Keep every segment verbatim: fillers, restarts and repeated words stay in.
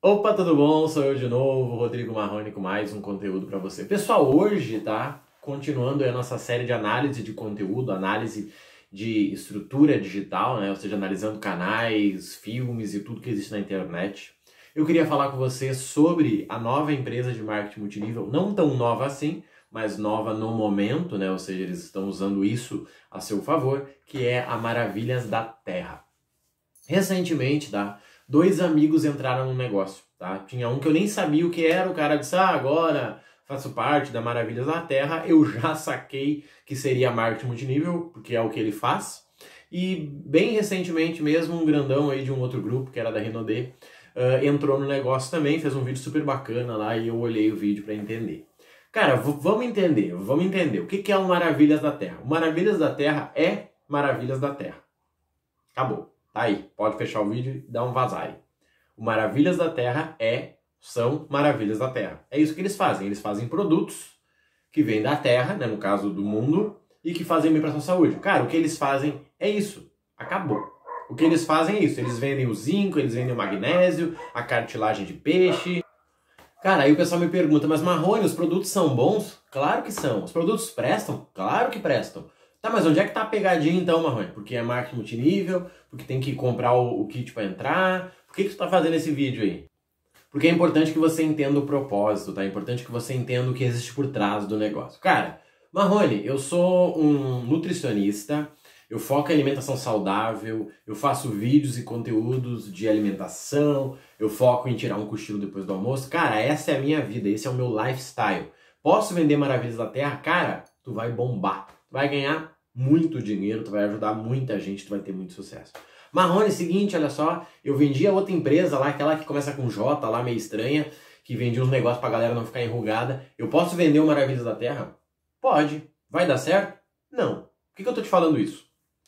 Opa, tudo bom? Sou eu de novo, Rodrigo Marrone, com mais um conteúdo para você. Pessoal, hoje, tá? Continuando a nossa série de análise de conteúdo, análise de estrutura digital, né? Ou seja, analisando canais, filmes e tudo que existe na internet. Eu queria falar com você sobre a nova empresa de marketing multinível, não tão nova assim, mas nova no momento, né? Ou seja, eles estão usando isso a seu favor, que é a Maravilhas da Terra. Recentemente, tá? Dois amigos entraram no negócio, tá? Tinha um que eu nem sabia o que era, o cara disse, ah, agora faço parte da Maravilhas da Terra, eu já saquei que seria marketing multinível, porque é o que ele faz. E bem recentemente mesmo, um grandão aí de um outro grupo, que era da Renaudet, uh, entrou no negócio também, fez um vídeo super bacana lá e eu olhei o vídeo para entender. Cara, vamos entender, vamos entender. O que é o Maravilhas da Terra? O Maravilhas da Terra é Maravilhas da Terra. Acabou. Tá aí, pode fechar o vídeo e dar um vazar aí. O Maravilhas da Terra é, são Maravilhas da Terra. É isso que eles fazem. Eles fazem produtos que vêm da Terra, né, no caso do mundo, e que fazem bem para a sua saúde. Cara, o que eles fazem é isso. Acabou. O que eles fazem é isso. Eles vendem o zinco, eles vendem o magnésio, a cartilagem de peixe. Cara, aí o pessoal me pergunta, mas Marrone, os produtos são bons? Claro que são. Os produtos prestam? Claro que prestam. Tá, mas onde é que tá a pegadinha então, Marrone? Porque é marketing multinível, porque tem que comprar o, o kit para entrar. Por que que tu tá fazendo esse vídeo aí? Porque é importante que você entenda o propósito, tá? É importante que você entenda o que existe por trás do negócio. Cara, Marrone, eu sou um nutricionista, eu foco em alimentação saudável, eu faço vídeos e conteúdos de alimentação, eu foco em tirar um cochilo depois do almoço. Cara, essa é a minha vida, esse é o meu lifestyle. Posso vender Maravilhas da Terra? Cara, tu vai bombar. Tu vai ganhar muito dinheiro, tu vai ajudar muita gente, tu vai ter muito sucesso. Marrone, seguinte, olha só, eu vendi a outra empresa lá, aquela que começa com J, lá meio estranha, que vendia uns negócios pra galera não ficar enrugada. Eu posso vender o Maravilhas da Terra? Pode. Vai dar certo? Não. Por que que eu tô te falando isso?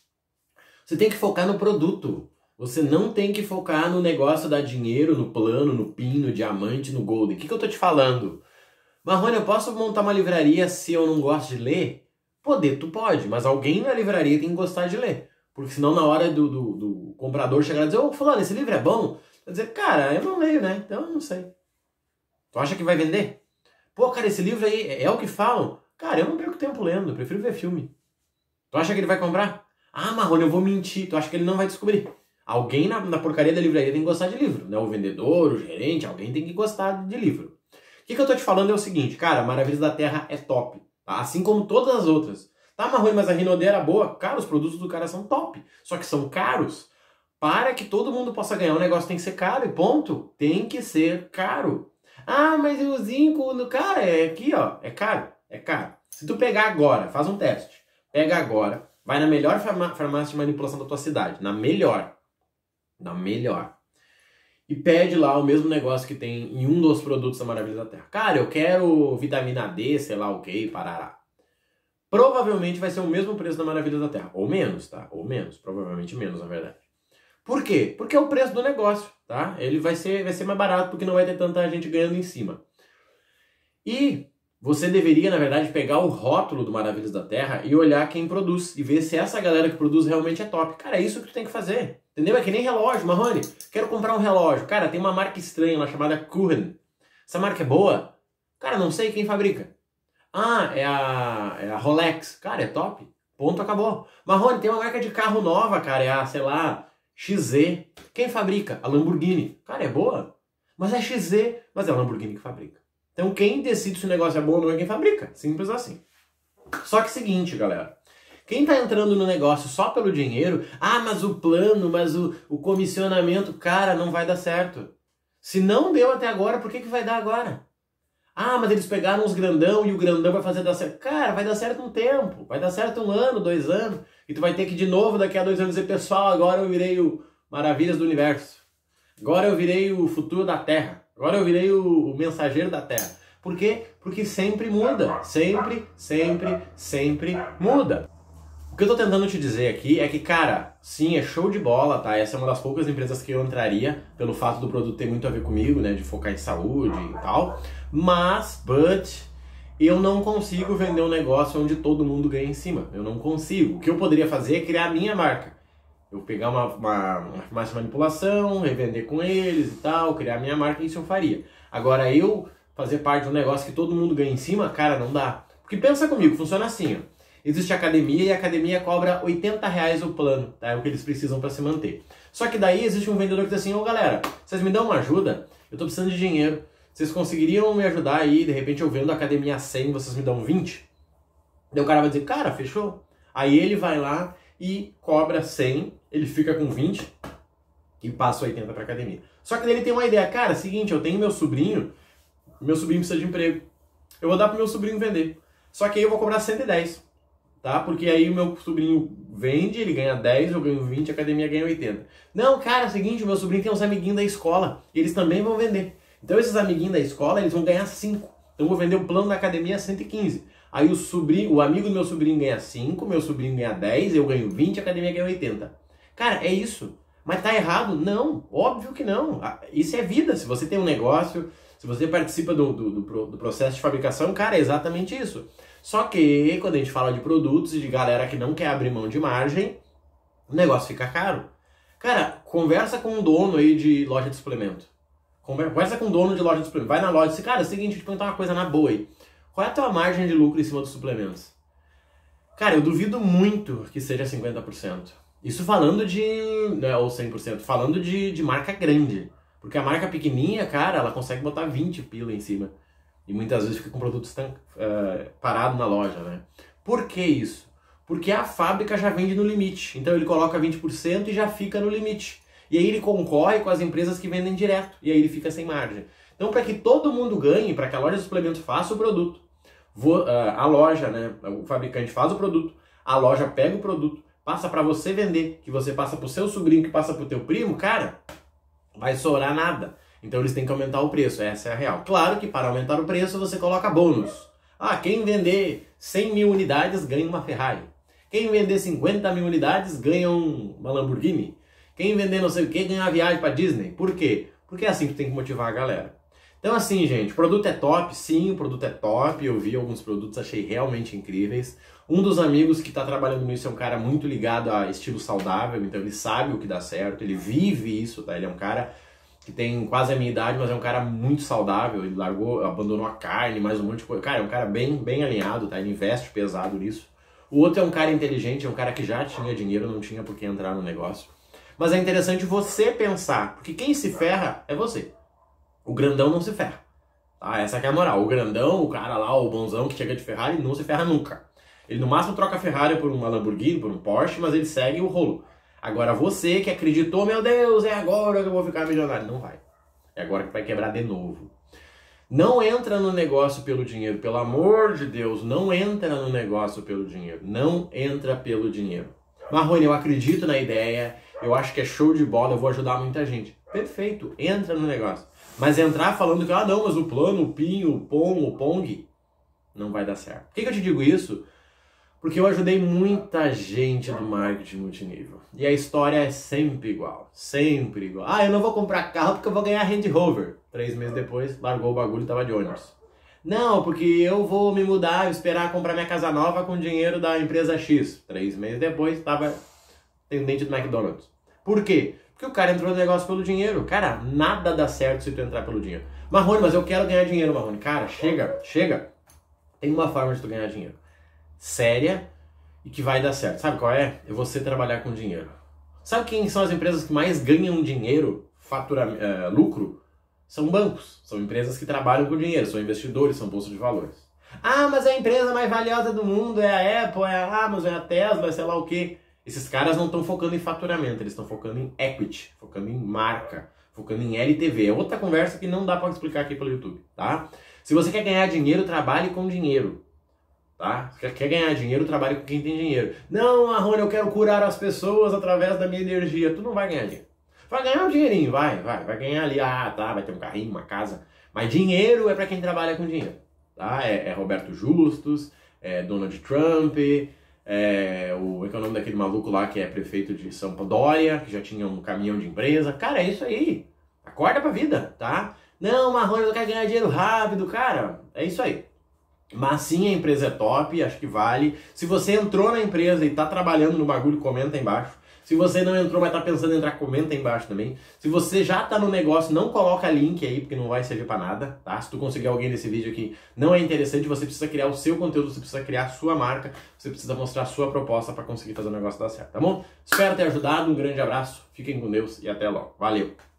Você tem que focar no produto. Você não tem que focar no negócio dar dinheiro, no plano, no pin, no diamante, no golden. O que que eu tô te falando? Marrone, eu posso montar uma livraria se eu não gosto de ler? Poder, tu pode, mas alguém na livraria tem que gostar de ler. Porque senão na hora do, do, do comprador chegar e dizer, ô fulano, esse livro é bom? Vai dizer, cara, eu não leio, né? Então eu não sei. Tu acha que vai vender? Pô, cara, esse livro aí é, é o que falam? Cara, eu não perco tempo lendo, eu prefiro ver filme. Tu acha que ele vai comprar? Ah, Marrone, eu vou mentir. Tu acha que ele não vai descobrir? Alguém na, na porcaria da livraria tem que gostar de livro, né? O vendedor, o gerente, alguém tem que gostar de livro. O que, que eu tô te falando é o seguinte, cara, Maravilhas da Terra é top. Tá? Assim como todas as outras. Tá, Marrone, mas a Renaudet era boa? Cara, os produtos do cara são top. Só que são caros. Para que todo mundo possa ganhar, o negócio tem que ser caro e ponto. Tem que ser caro. Ah, mas o zinco no cara é aqui, ó. É caro. É caro. Se tu pegar agora, faz um teste. Pega agora, vai na melhor farmácia de manipulação da tua cidade. Na melhor. Na melhor. E pede lá o mesmo negócio que tem em um dos produtos da Maravilhas da Terra. Cara, eu quero vitamina D, sei lá o que, parará. Provavelmente vai ser o mesmo preço da Maravilhas da Terra. Ou menos, tá? Ou menos. Provavelmente menos, na verdade. Por quê? Porque é o preço do negócio, tá? Ele vai ser, vai ser mais barato porque não vai ter tanta gente ganhando em cima. E você deveria, na verdade, pegar o rótulo do Maravilhas da Terra e olhar quem produz. E ver se essa galera que produz realmente é top. Cara, é isso que tu tem que fazer. Entendeu? É que nem relógio, Marrone. Quero comprar um relógio. Cara, tem uma marca estranha lá chamada Kuchen. Essa marca é boa? Cara, não sei quem fabrica. Ah, é a, é a Rolex. Cara, é top. Ponto, acabou. Marrone, tem uma marca de carro nova, cara. É a, sei lá, X Z. Quem fabrica? A Lamborghini. Cara, é boa. Mas é X Z. Mas é a Lamborghini que fabrica. Então quem decide se o negócio é bom ou não é quem fabrica. Simples assim. Só que é o seguinte, galera. Quem tá entrando no negócio só pelo dinheiro, ah, mas o plano, mas o, o comissionamento, cara, não vai dar certo. Se não deu até agora, por que que vai dar agora? Ah, mas eles pegaram os grandão e o grandão vai fazer dar certo. Cara, vai dar certo um tempo, vai dar certo um ano, dois anos, e tu vai ter que de novo daqui a dois anos dizer, pessoal, agora eu virei o Maravilhas do Universo. Agora eu virei o futuro da Terra. Agora eu virei o, o mensageiro da Terra. Por quê? Porque sempre muda. Sempre, sempre, sempre muda. O que eu tô tentando te dizer aqui é que, cara, sim, é show de bola, tá? Essa é uma das poucas empresas que eu entraria, pelo fato do produto ter muito a ver comigo, né? De focar em saúde e tal. Mas, but, eu não consigo vender um negócio onde todo mundo ganha em cima. Eu não consigo. O que eu poderia fazer é criar a minha marca. Eu pegar uma, uma, uma farmácia de manipulação, revender com eles e tal, criar minha marca, isso eu faria. Agora eu fazer parte de um negócio que todo mundo ganha em cima, cara, não dá. Porque pensa comigo, funciona assim, ó. Existe a academia e a academia cobra oitenta reais o plano, tá? É o que eles precisam para se manter. Só que daí existe um vendedor que diz assim, ô galera, vocês me dão uma ajuda? Eu tô precisando de dinheiro. Vocês conseguiriam me ajudar aí? De repente eu vendo a academia a cem, vocês me dão vinte? Daí o cara vai dizer, cara, fechou. Aí ele vai lá e cobra cem, ele fica com vinte e passa oitenta para academia. Só que daí ele tem uma ideia, cara, seguinte, eu tenho meu sobrinho, meu sobrinho precisa de emprego. Eu vou dar pro meu sobrinho vender. Só que aí eu vou cobrar cento e dez. Tá? Porque aí o meu sobrinho vende, ele ganha dez, eu ganho vinte, a academia ganha oitenta. Não, cara, é o seguinte, o meu sobrinho tem uns amiguinhos da escola, e eles também vão vender. Então esses amiguinhos da escola, eles vão ganhar cinco. Então eu vou vender o plano da academia a cento e quinze. Aí o sobrinho, o amigo do meu sobrinho ganha cinco, meu sobrinho ganha dez, eu ganho vinte, a academia ganha oitenta. Cara, é isso. Mas tá errado? Não, óbvio que não. Isso é vida. Se você tem um negócio, se você participa do, do, do, do processo de fabricação, cara, é exatamente isso. Só que quando a gente fala de produtos e de galera que não quer abrir mão de margem, o negócio fica caro. Cara, conversa com um dono aí de loja de suplemento. Conversa com um dono de loja de suplemento. Vai na loja e diz, cara, é o seguinte, deixa eu te perguntar uma coisa na boa aí. Qual é a tua margem de lucro em cima dos suplementos? Cara, eu duvido muito que seja cinquenta por cento. Isso falando de... Né, ou cem por cento. Falando de, de marca grande. Porque a marca pequenininha, cara, ela consegue botar vinte pila em cima. E muitas vezes fica com produtos tão, uh, parado na loja, né? Por que isso? Porque a fábrica já vende no limite. Então ele coloca vinte por cento e já fica no limite. E aí ele concorre com as empresas que vendem direto. E aí ele fica sem margem. Então para que todo mundo ganhe, para que a loja de suplemento faça o produto, vou, uh, a loja, né? O fabricante faz o produto, a loja pega o produto, passa para você vender, que você passa pro seu sobrinho, que passa pro teu primo, cara, vai sobrar nada. Então eles têm que aumentar o preço, essa é a real. Claro que para aumentar o preço você coloca bônus. Ah, quem vender cem mil unidades ganha uma Ferrari. Quem vender cinquenta mil unidades ganha um, uma Lamborghini. Quem vender não sei o que ganha uma viagem para Disney. Por quê? Porque é assim que tem que motivar a galera. Então assim, gente, o produto é top, sim, o produto é top. Eu vi alguns produtos, achei realmente incríveis. Um dos amigos que está trabalhando nisso é um cara muito ligado a estilo saudável, então ele sabe o que dá certo, ele vive isso, tá? Ele é um cara que tem quase a minha idade, mas é um cara muito saudável, ele largou, abandonou a carne, mais um monte de coisa. Cara, é um cara bem, bem alinhado, tá? Ele investe pesado nisso. O outro é um cara inteligente, é um cara que já tinha dinheiro, não tinha por que entrar no negócio. Mas é interessante você pensar, porque quem se ferra é você. O grandão não se ferra. Tá? Essa que é a moral. O grandão, o cara lá, o bonzão que chega de Ferrari, não se ferra nunca. Ele no máximo troca a Ferrari por uma Lamborghini, por um Porsche, mas ele segue o rolo. Agora você que acreditou, meu Deus, é agora que eu vou ficar milionário. Não vai. É agora que vai quebrar de novo. Não entra no negócio pelo dinheiro. Pelo amor de Deus, não entra no negócio pelo dinheiro. Não entra pelo dinheiro. Marrone, eu acredito na ideia, eu acho que é show de bola, eu vou ajudar muita gente. Perfeito, entra no negócio. Mas entrar falando que, ah não, mas o plano, o PIN, o POM, o PONG, não vai dar certo. Por que, que eu te digo isso? Porque eu ajudei muita gente do marketing multinível. E a história é sempre igual. Sempre igual. Ah, eu não vou comprar carro porque eu vou ganhar Range Rover. Três meses depois, largou o bagulho e tava de ônibus. Não, porque eu vou me mudar, esperar comprar minha casa nova com dinheiro da empresa X. Três meses depois, tava atendente do McDonald's. Por quê? Porque o cara entrou no negócio pelo dinheiro. Cara, nada dá certo se tu entrar pelo dinheiro. Marrone, mas eu quero ganhar dinheiro, Marrone. Cara, chega, chega. Tem uma forma de tu ganhar dinheiro. Séria e que vai dar certo. Sabe qual é? É você trabalhar com dinheiro. Sabe quem são as empresas que mais ganham dinheiro, fatura, é, lucro? São bancos. São empresas que trabalham com dinheiro, são investidores, são bolsas de valores. Ah, mas a empresa mais valiosa do mundo é a Apple, é a Amazon, é a Tesla, sei lá o quê. Esses caras não estão focando em faturamento, eles estão focando em equity, focando em marca, focando em L T V. É outra conversa que não dá para explicar aqui pelo YouTube, tá? Se você quer ganhar dinheiro, trabalhe com dinheiro. Tá? Quer ganhar dinheiro, trabalhe com quem tem dinheiro. Não, Marrone, eu quero curar as pessoas através da minha energia. Tu não vai ganhar dinheiro. Vai ganhar um dinheirinho, vai, vai. Vai ganhar ali, ah, tá, vai ter um carrinho, uma casa. Mas dinheiro é para quem trabalha com dinheiro. Tá? É, é Roberto Justus, é Donald Trump, é o, é o nome daquele maluco lá que é prefeito de São Paulo, Dória, que já tinha um caminhão de empresa. Cara, é isso aí. Acorda pra vida, tá? Não, Marrone, eu quero ganhar dinheiro rápido, cara. É isso aí. Mas sim, a empresa é top, acho que vale. Se você entrou na empresa e tá trabalhando no bagulho, comenta aí embaixo. Se você não entrou, mas tá pensando em entrar, comenta aí embaixo também. Se você já tá no negócio, não coloca link aí, porque não vai servir pra nada, tá? Se tu conseguir alguém nesse vídeo aqui, não é interessante, você precisa criar o seu conteúdo, você precisa criar a sua marca, você precisa mostrar a sua proposta pra conseguir fazer o negócio dar certo, tá bom? Espero ter ajudado, um grande abraço, fiquem com Deus e até logo. Valeu!